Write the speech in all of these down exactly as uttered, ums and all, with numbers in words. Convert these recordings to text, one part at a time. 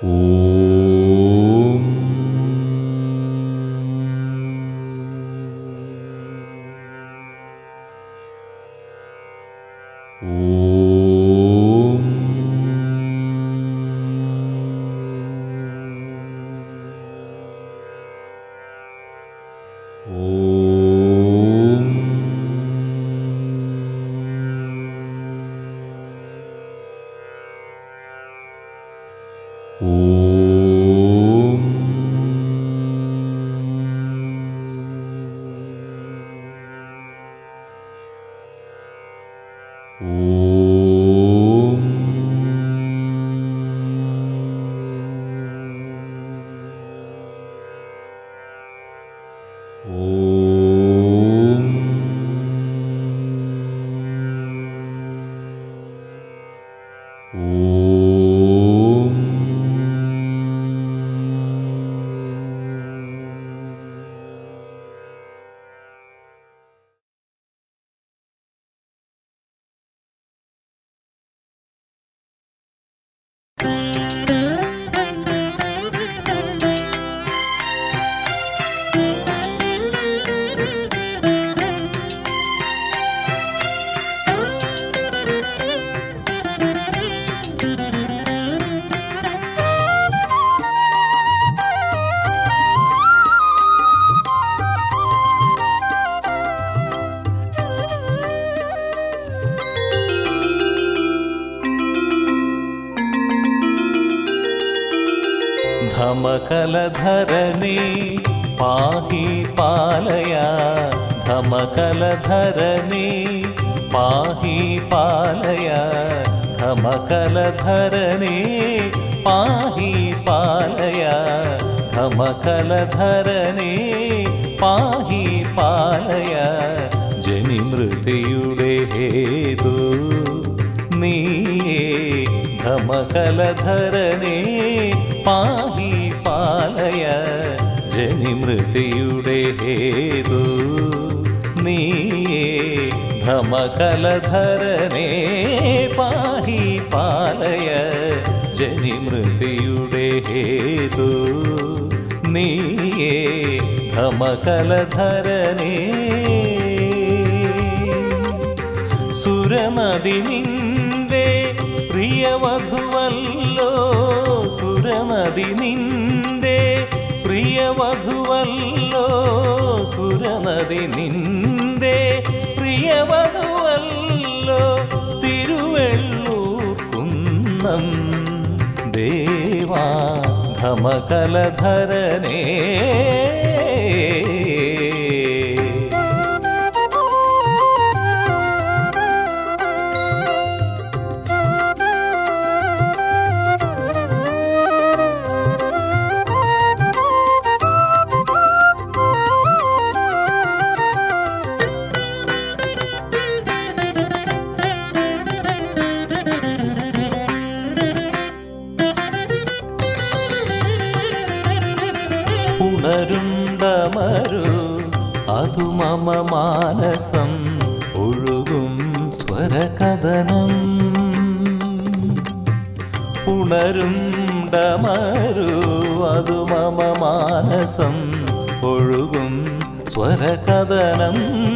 ഓം ഓം ഓം ഓം ഓം ഓം ഓം धमकलधरने पाहि पालय धमकलधरने पाहि पालय धमकलधरने पाहि पालय धमकलधरने पाहि पालय जनिमृत्युडे हेतु नीये धमकलधरने पाहि पालय जनिमृत्युडे हेतु नीये धमकलधरने पाहि पालय जनिमृत्युडे हेतु नीये धमकलधरने सुरनदि निन्दे प्रियवधुवल्लो सुरनदि निन्दे प्रियवधुवल्लो सुरनदि निन्दे प्रियवधुवल्लो तिरुवेल्लूर कुन्नं देवा धमकलधरने പുണരുണ്ടമരു അതു മമ മാനസം ഒഴുകും സ്വരകഥനം പുണരുണ്ടമരു അതു മമ മാനസം ഒഴുകും സ്വരകഥനം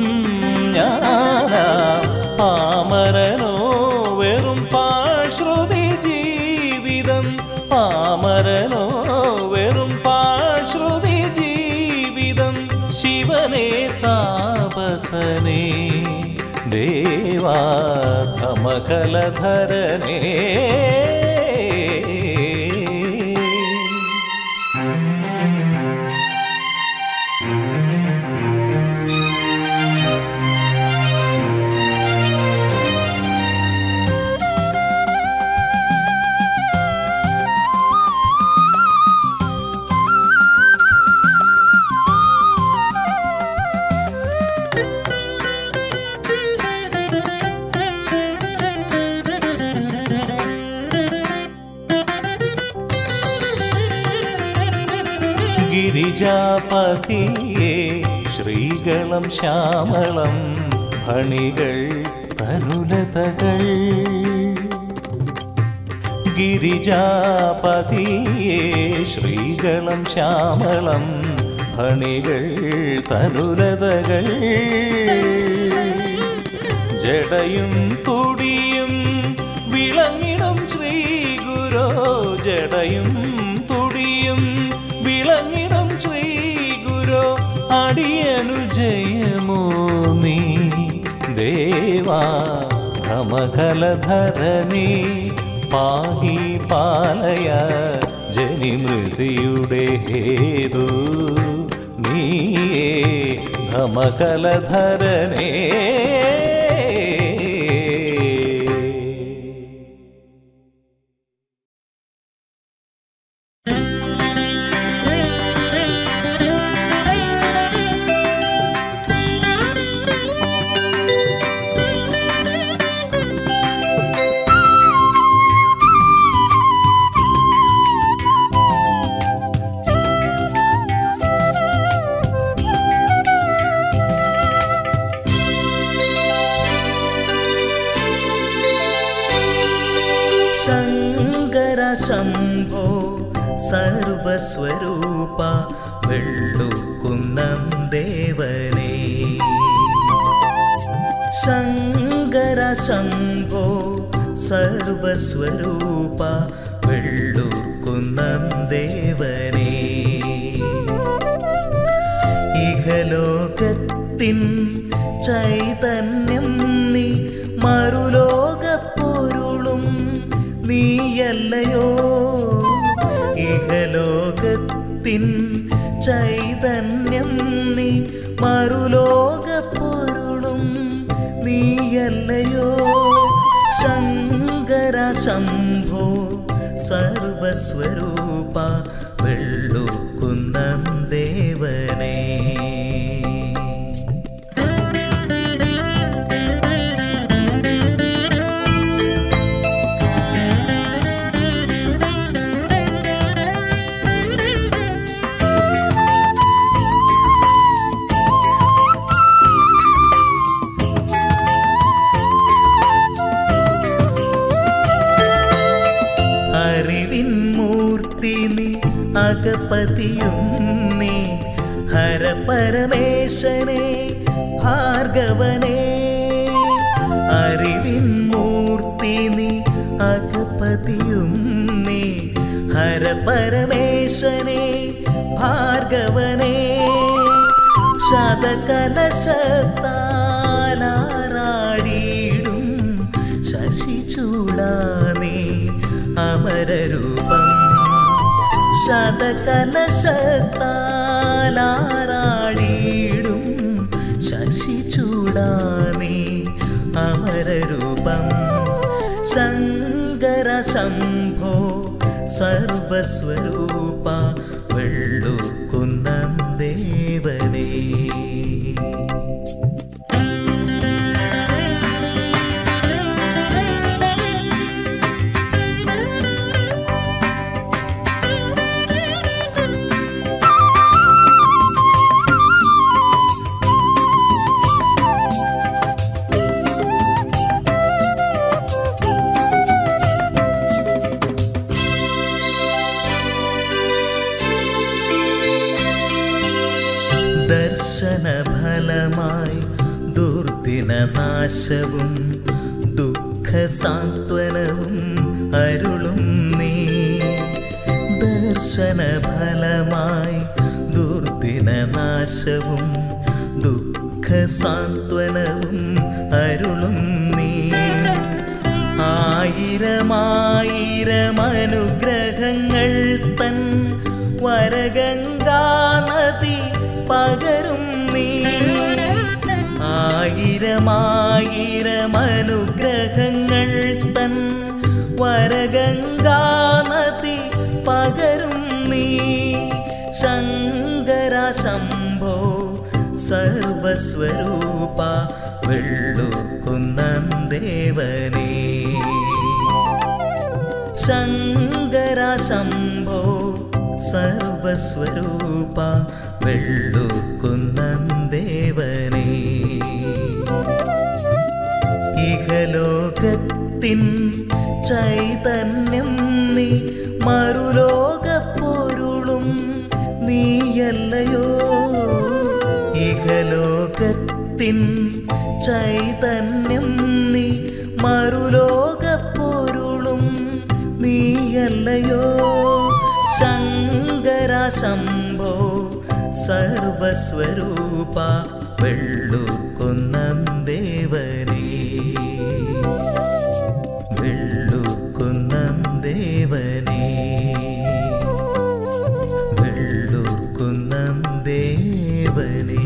ഞാനാ പാമരനോ വെറും പാഴ്ശ്രുതി ജീവിതം പാമരനോ വെറും പാഴ്ശ്രുതി ജീവിതം ശിവനേ താപസനേ ദേവാ ധമകലധരനേ गिरिजापतिये श्रीगलं श्यामलं भणिകൾ തനുലതകൾ ഗിരിജാപതിയേ ശ്രീകളം ശ്യാമളം ഫണികൾ തനുലതകൾ ജടയും തുടിയും വിളങ്ങിടും ശ്രീ ഗുരോ ജടയും തുടിയും വിളങ്ങിടും ശ്രീ ഗുരോ അടിയനു ജയമോ നീ ദേവാ ധമകലധരനീ പാഹി പാലയ ജനിമൃതിയുടെ ഹേതു നീയേ ധമകലധരനേ. ശങ്കര ശംഭോ സർവസ്വരൂപ വെള്ളുക്കുന്നം ദേവനേ. ശങ്കര ശംഭോ സർവസ്വരൂപ വെള്ളുക്കുന്നം ദേവനേ. ഇഹലോകത്തിൻ ചൈതന്യം നീ മറുലോകപ്പൊരുളും നീയല്ലയോ. ഇഹലോകത്തിൻ ചൈതന്യം നീ മറുലോകപ്പൊരുളും നീയല്ലയോ. ശങ്കര ശംഭോ സർവസ്വരൂപ വെള്ളുക്കുന്നം ദേവനേ. അഗപതിയും നീ ഹരപരമേശനെ ഭാർഗവനേ. അറിവിൻ മൂർത്തി നീ അഗപതിയും നീ ഹരപരമേശനെ ഭാർഗവനേ. ശതകലശത്താലാറാടിയിടും ശശിചൂടാനേ അമരരൂപം. ശതകലശത്താലാറാടിയിടും ശശിചൂടാനേ അമരരൂപം. ശങ്കര ശംഭോ സർവസ്വരൂപ വെള്ളുക്കുന്നം ദേവനേ. ദർശനഫലമായി ദുർദിനനാശവും ദുഃഖസാന്ത്വനവും അരുളും നീ. ദർശനഫലമായി ദുർദിനനാശവും ദുഃഖസാന്ത്വനവും അരുളും നീ. ആയിരമായിരമനുഗ്രഹങ്ങൾ തൻ വരഗംഗാനദി പകരും നീ. ആയിരമായിരമനുഗ്രഹങ്ങൾ തൻ വരഗംഗാനദി പകരും നീ. ശങ്കര ശംഭോ സർവസ്വരൂപ വെള്ളുക്കുന്നം ദേവനേ. ശങ്കര ശംഭോ സർവസ്വരൂപ വെള്ളുക്കുന്നം ദേവനേ. ഇഹലോകത്തിൻ ചൈതന്യം നീ മറുലോകപ്പൊരുളും നീയല്ലയോ ഇഹലോകത്തിൻ ചൈതന്യം നീ മറുലോകപ്പൊരുളും നീയല്ലയോ ശങ്കര ശംഭോ സർവസ്വരൂപ വെള്ളുക്കുന്നം ദേവനേ വെള്ളുക്കുന്നം ദേവനേ വെള്ളുക്കുന്നം ദേവനേ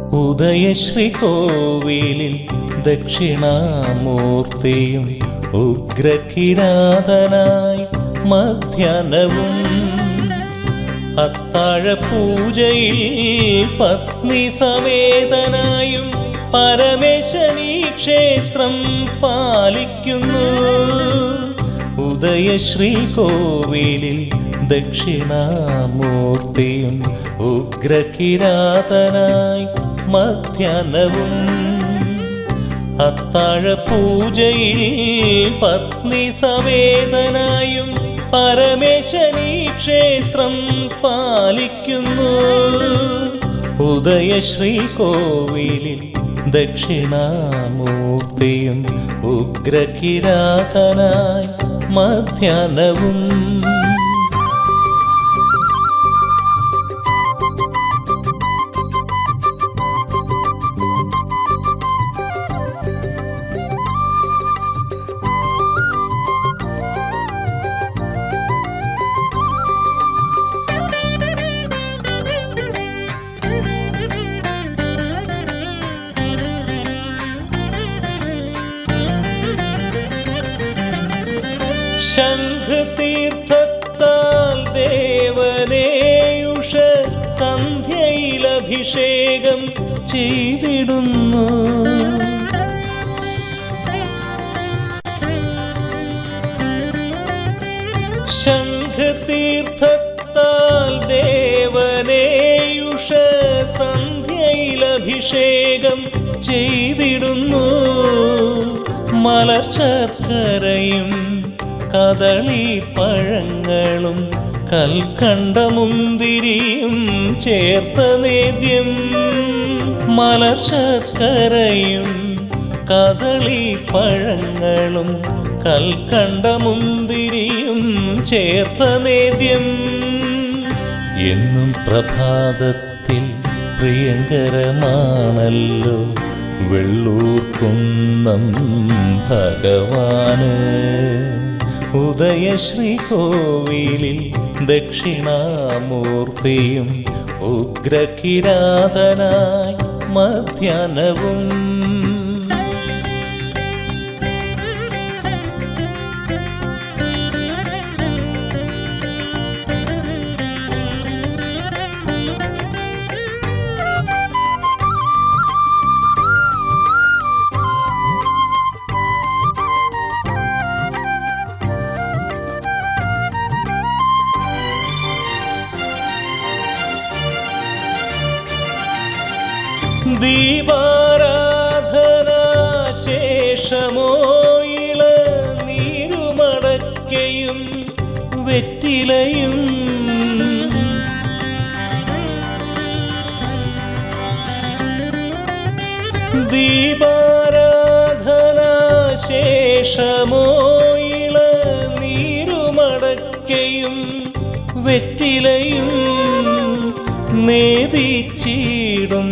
ഉദയശ്രീകോവിലിൽ ദക്ഷിണാമൂർത്തിയും ഉഗ്രകിരാതനായി മധ്യാഹ്നവും അത്താഴപൂജയിൽ പത്നി സമേതനായും പരമേശനീ ക്ഷേത്രം പാലിക്കുന്നു. ഉദയശ്രീകോവിലിൽ ദക്ഷിണാമൂർത്തിയും ഉഗ്രകിരാതനായി മധ്യാഹ്നവും അത്താഴപൂജയിൽ പത്നി സമേതനായും പരമേശനീ ക്ഷേത്രം പാലിക്കുന്നു. ഉദയശ്രീകോവിലിൽ ദക്ഷിണാമൂർത്തിയും ഉഗ്രകിരാതനായി മധ്യാഹ്നവും ശംഖതീർത്ഥത്താൽ ദേവനേയുഷ സന്ധ്യയിലഭിഷേകം ചെയ്തിടുന്നു. ശംഖതീർത്ഥത്താൽ ദേവനേയുഷ സന്ധ്യയിലഭിഷേകം ചെയ്തിടുന്നു. മലർച്ചക്കരയും കദളിപ്പഴങ്ങളും കൽക്കണ്ടമുന്തിരിയും ചേർത്ത നേദ്യം. മലർച്ചക്കരയും കദളിപ്പഴങ്ങളും കൽക്കണ്ടമുന്തിരിയും ചേർത്ത നേദ്യം. എന്നും പ്രഭാതത്തിൽ പ്രിയങ്കരമാണല്ലോ വെള്ളൂർക്കുന്നം ഭഗവാന്. ഉദയശ്രീകോവിലിൽ ദക്ഷിണാമൂർത്തിയും ഉഗ്രകിരാതനായി മധ്യാഹ്നവും ദീപാരാധനാ ശേഷമോ ഇളനീരുമടക്കയും വെറ്റിലയും. ദീപാരാധനാ ശേഷമോ ഇളനീരുമടക്കയും വെറ്റിലയും നേദിച്ചിടും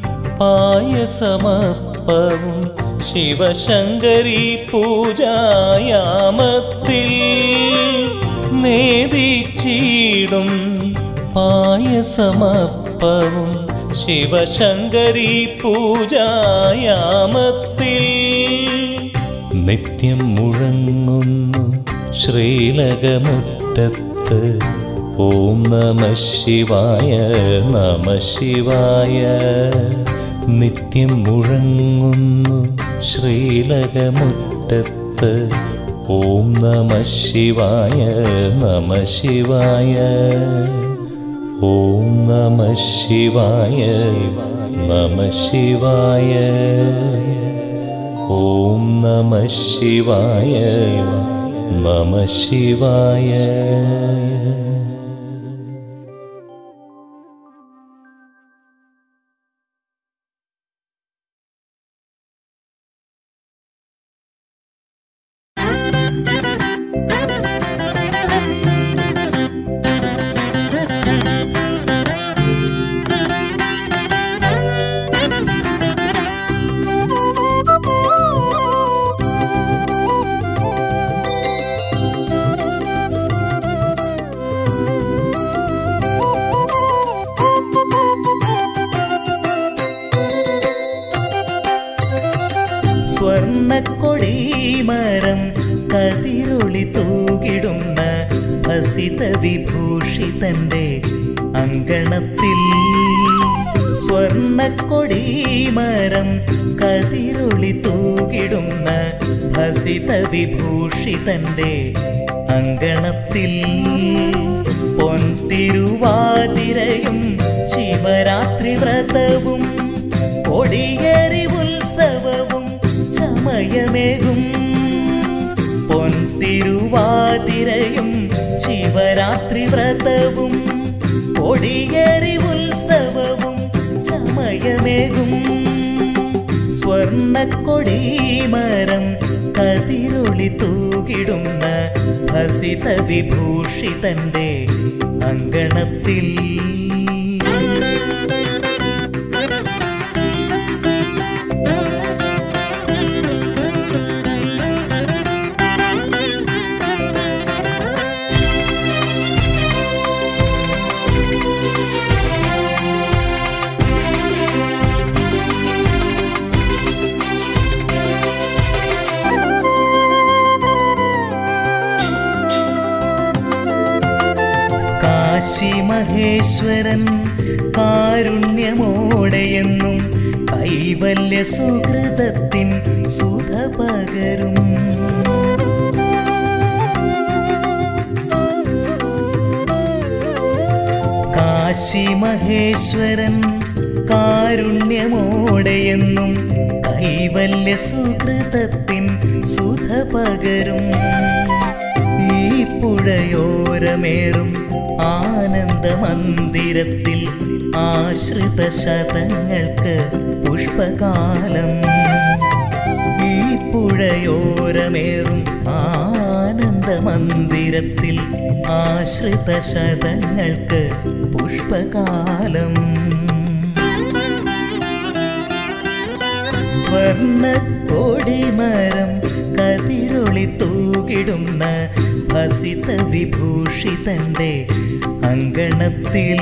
പായസമപ്പവും ശിവശങ്കരി പൂജായാമത്തിൽ. നേദിച്ചിടും പായസമപ്പവും ശിവശങ്കരി പൂജായാമത്തിൽ. നിത്യം മുഴങ്ങുന്നു ശ്രീലകമുറ്റത്ത് ഓം നമഃ ശിവായ നമഃ ശിവായ. നിത്യം മുഴങ്ങുന്നു ശ്രീലകമുറ്റത്ത് ഓം നമഃ ശിവായ നമഃ ശിവായ. ഓം നമഃ ശിവായ നമഃ ശിവായ. ഓം നമഃ ശിവായ നമഃ ശിവായ. സ്വർണ്ണക്കൊടിമരം കതിരൊളി തൂകിടുന്ന ഭസിത വിഭൂഷിതന്റെ അങ്കണത്തിൽ സ്വർണ്ണക്കൊടിമരം കതിരൊളി തൂകിടുന്ന ഭസിത വിഭൂഷിതന്റെ അങ്കണത്തിൽ പൊൻതിരുവാതിരയും ശിവരാത്രി വ്രതവും കൊടിയേറി ഉത്സവവും ചമയമേകും പൊൻതിരുവാതിരയും ശിവരാത്രി വ്രതവും കൊടിയേറി ഉത്സവവും ചമയമേകും സ്വർണ്ണക്കൊടിമരം കതിരൊളി തൂകിടുന്ന ഭസിത വിഭൂഷിതന്റെ അങ്കണത്തിൽ കാശി മഹേശ്വരൻ കാരുണ്യമോടെയെന്നും കൈവല്യ സുഹൃതത്തിൻ സുധ പകരും കാശി മഹേശ്വരൻ കാരുണ്യമോടെയെന്നും കൈവല്യ സുഹൃതത്തിൻ സുധ പകരും ഈ പുഴയോരമേറും ആനന്ദമന്ദിരത്തിൽ ആശ്രിത ശതങ്ങൾക്ക് പുഷ്പകാലം ഈ പുഴയോരമേറും ആനന്ദമന്ദിരത്തിൽ ആശ്രിത ശതങ്ങൾക്ക് പുഷ്പകാലം സ്വർണ്ണക്കൊടിമരം കതിരൊളി തൂകിടുന്ന ഭസിത വിഭൂഷിതന്റെ അങ്കണത്തിൽ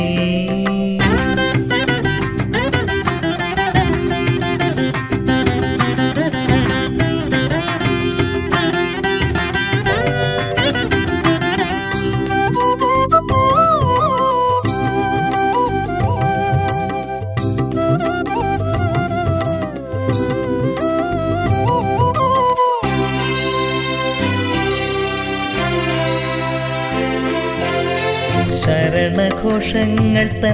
ശരണഘോഷങ്ങൾ തൻ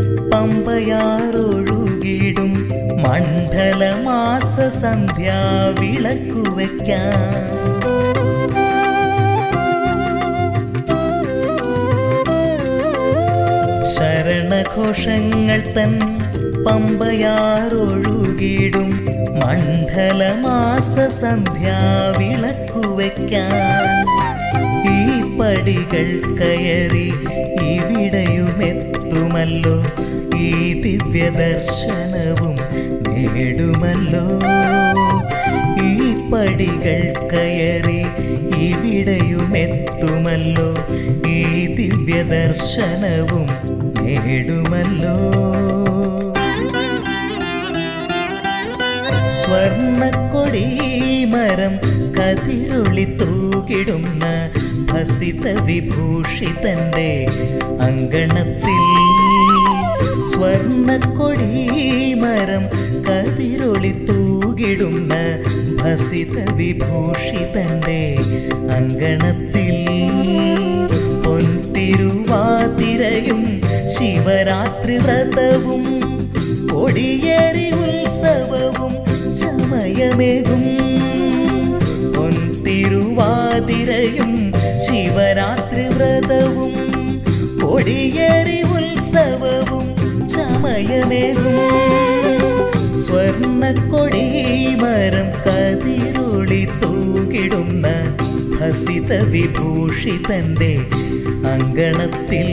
പമ്പയാറൊഴുകിടും മണ്ഡലമാസ സന്ധ്യാ വിളക്കുവയ്ക്കാൻ ശരണഘോഷങ്ങൾ തൻ പമ്പയാറൊഴുകിടും മണ്ഡലമാസ സന്ധ്യാ വിളക്കുവയ്ക്കാൻ ഈ പടികൾ കയറി ഇവിടെയുമെത്തുമല്ലോ ഈ ദിവ്യദർശനവും നേടുമല്ലോ ഈ പടികൾ കയറി ഇവിടെയുമെത്തുമല്ലോ ഈ ദിവ്യദർശനവും നേടുമല്ലോ സ്വർണ്ണക്കൊടിമരം കതിരൊളി തൂകിടുന്ന ഭസിത വിഭൂഷിതന്റെ അങ്കണത്തിൽ സ്വർണ്ണക്കൊടിമരം കതിരൊളി തൂകിടുന്ന ഭസിത വിഭൂഷിതന്റെ അങ്കണത്തിൽ പൊൻതിരുവാതിരയും ശിവരാത്രി വ്രതവും കൊടിയേറി ഉത്സവവും ചമയമേകും പൊൻതിരുവാതിരയും ശിവരാത്രി വ്രതവും കൊടിയേറി ഉത്സവവും ചമയമേകും സ്വർണ്ണക്കൊടിമരം കതിരൊളി തൂകിടുന്ന ഭസിത വിഭൂഷിതന്റെ അങ്കണത്തിൽ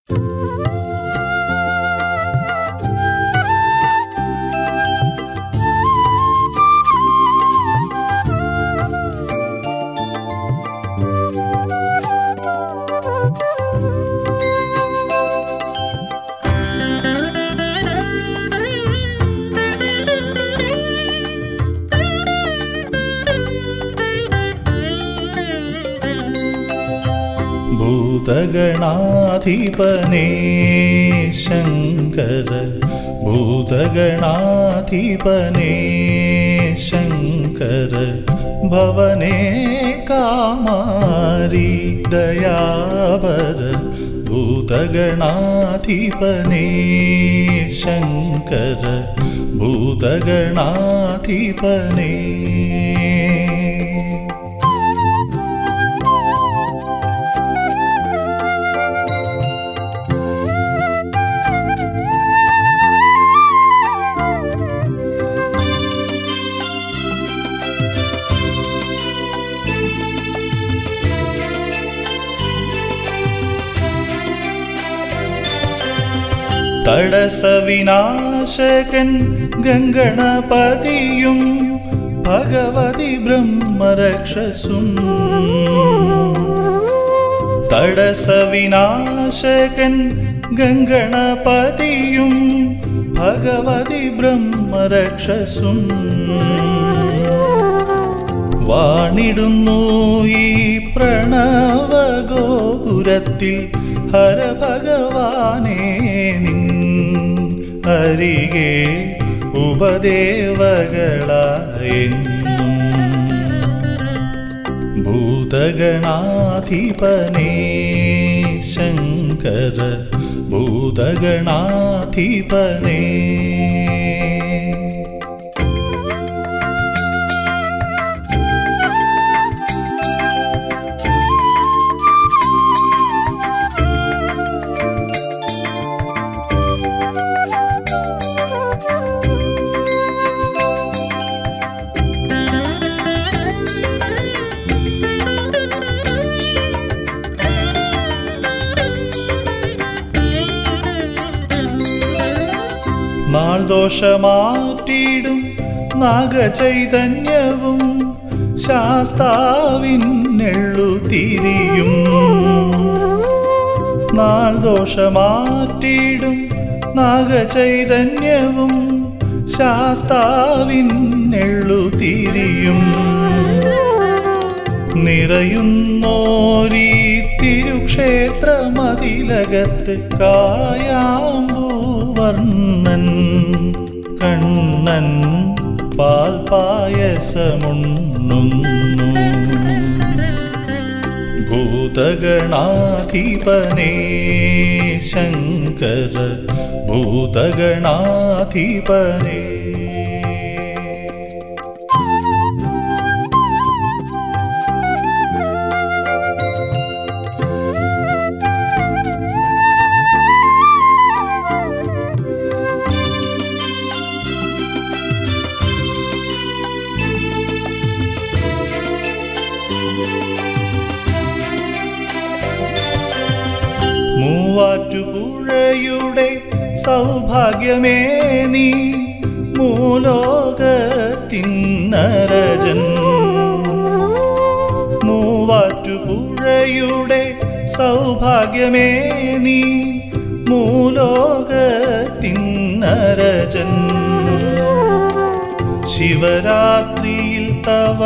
ഭൂതഗണാധിപനേ ശങ്കര ഭൂതഗണാധിപനേ ശങ്കര ഭവനേ കാമാരി ദയാവര ഭൂതഗണാധിപനേ ശങ്കര ഭൂതഗണാധിപനേ തടസവിനാശകൻ ഗംഗണപതിയും ഭഗവതി ബ്രഹ്മരക്ഷസും തടസവിനാശകൻ ഗംഗണപതിയും ഭഗവതി ബ്രഹ്മരക്ഷസും വാണിടുന്നു ഈ പ്രണവഗോപുരത്തിൽ ഹരഭഗവാനേ നിൻ അരികെ ഉപദേവകളായെന്നും ഭൂതഗണാധിപനേ ശങ്കര ഭൂതഗണാധിപനേ നാൾദോഷമാറ്റിടും നാഗചൈതന്യവും ശാസ്താവിനെള്ളു തിരിയും നാൾദോഷമാറ്റിടും നാഗചൈതന്യവും ശാസ്താവിനെള്ളു തിരിയും നിറയുന്നോരീ തിരുക്ഷേത്രമതിലകത്ത് കായാമ്പൂവർണ്ണൻ കണ്ണൻ പാൽപായസമുണ്ണുന്നു ഭൂതഗണാധിപനേ ശങ്കര ഭൂതഗണാധിപനേ മൂവാറ്റുപുഴയുടെ സൗഭാഗ്യമേ നീ മൂലോകത്തിന്നരജൻ മൂവാറ്റുപുഴയുടെ സൗഭാഗ്യമേ നീ മൂലോകത്തിന്നരജൻ ശിവരാത്രിയിൽ തവ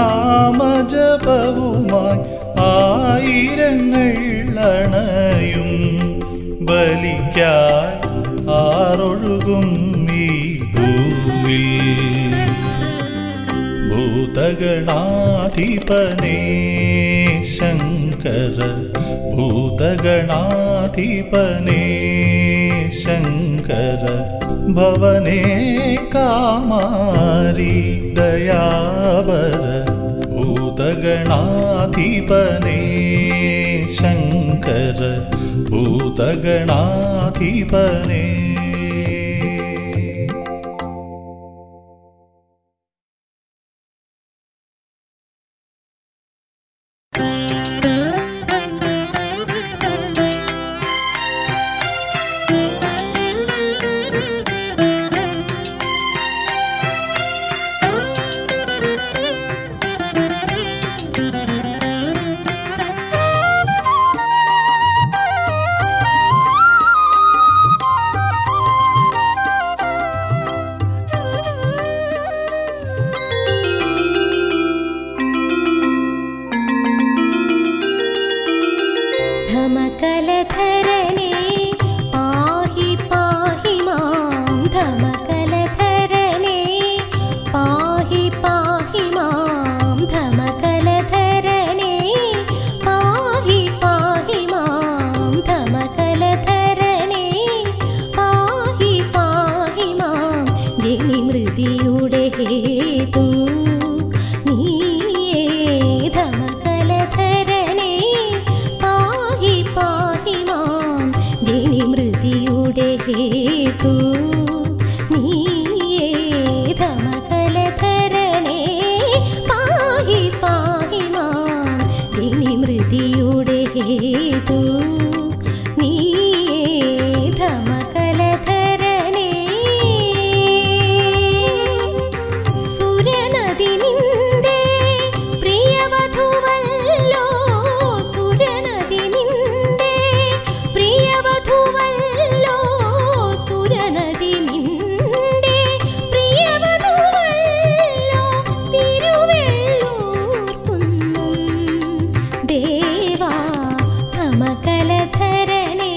നാമജപവുമായി ആയിരങ്ങൾ അണയും ബലിക്കായി ആറൊഴുകും ഈ ഭൂവിൽ ഭൂതഗണാധിപനേ ശങ്കര ഭൂതഗണാധിപനേ ശങ്കര ഭവനേ കാമാരി ദയാവര ഭൂതഗണാധിപനേ ശങ്കര ഭൂതഗണാധിപനേ धमकलधरने पाहि पाहि मां धमकलधरने पाहि पाहि मां धमकलधरने पाहि पाहि मां धमकलधरने पाहि पाहि मां जनिमृतियुडे हेतु നീയേ ധമകലധരനെ പാഹി പാഹി മാം ജനിമൃതിയുടെ ഹേതു നീയേ ധമകലധരനെ പാഹി പാഹി മാം ജനിമൃതിയുടെ ഹേതു നീയേ ധമകലധരനെ സുരനദി നിന്റെ പ്രിയവധുവല്ലോ സുരനദി നിന്റെ പ്രിയവധുവല്ലോ സുരനദി നിന്റെ പ്രിയവധുവല്ലോ തിരുവെള്ളൂർ കുന്നം ദേവാ ധമകലധരനെ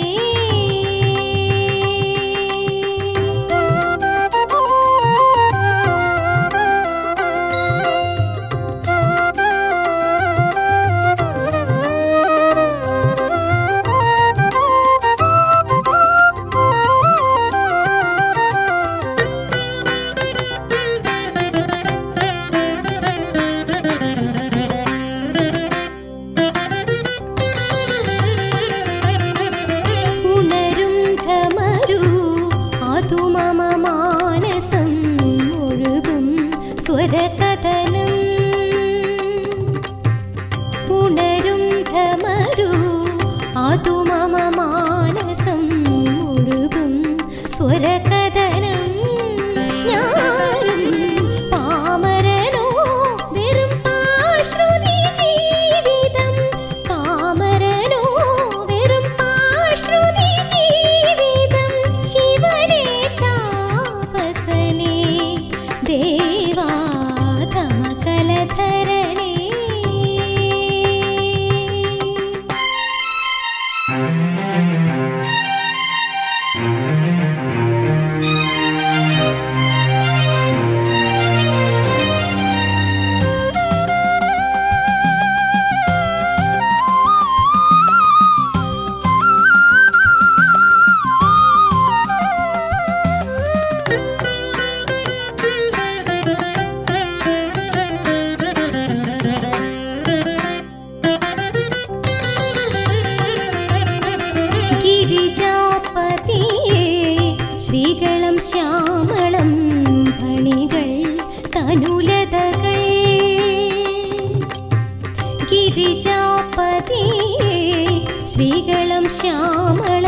ഉണരും ഘമരു അതു മമ മാനസം ഒഴുകും സ്വരകഥനം ഉണരും ഘമരു അതു മമ മാനസം ഒഴുകും സ്വരകഥനം ഞാനും പാമരനോ വെറും പാശ്രുതി ജീവിതം പാമരനോ വെറും പാശ്രുതി ജീവിതം ശിവനേ താപസനേ ദേവാ ധമകലധരനെ ഗിരിജാപതിയേ ശ്രീകളം ശ്യാമളം ഫണികൾ തനുലതകൾ ഗിരിജാപതിയേ ശ്രീകളം ശ്യാമളം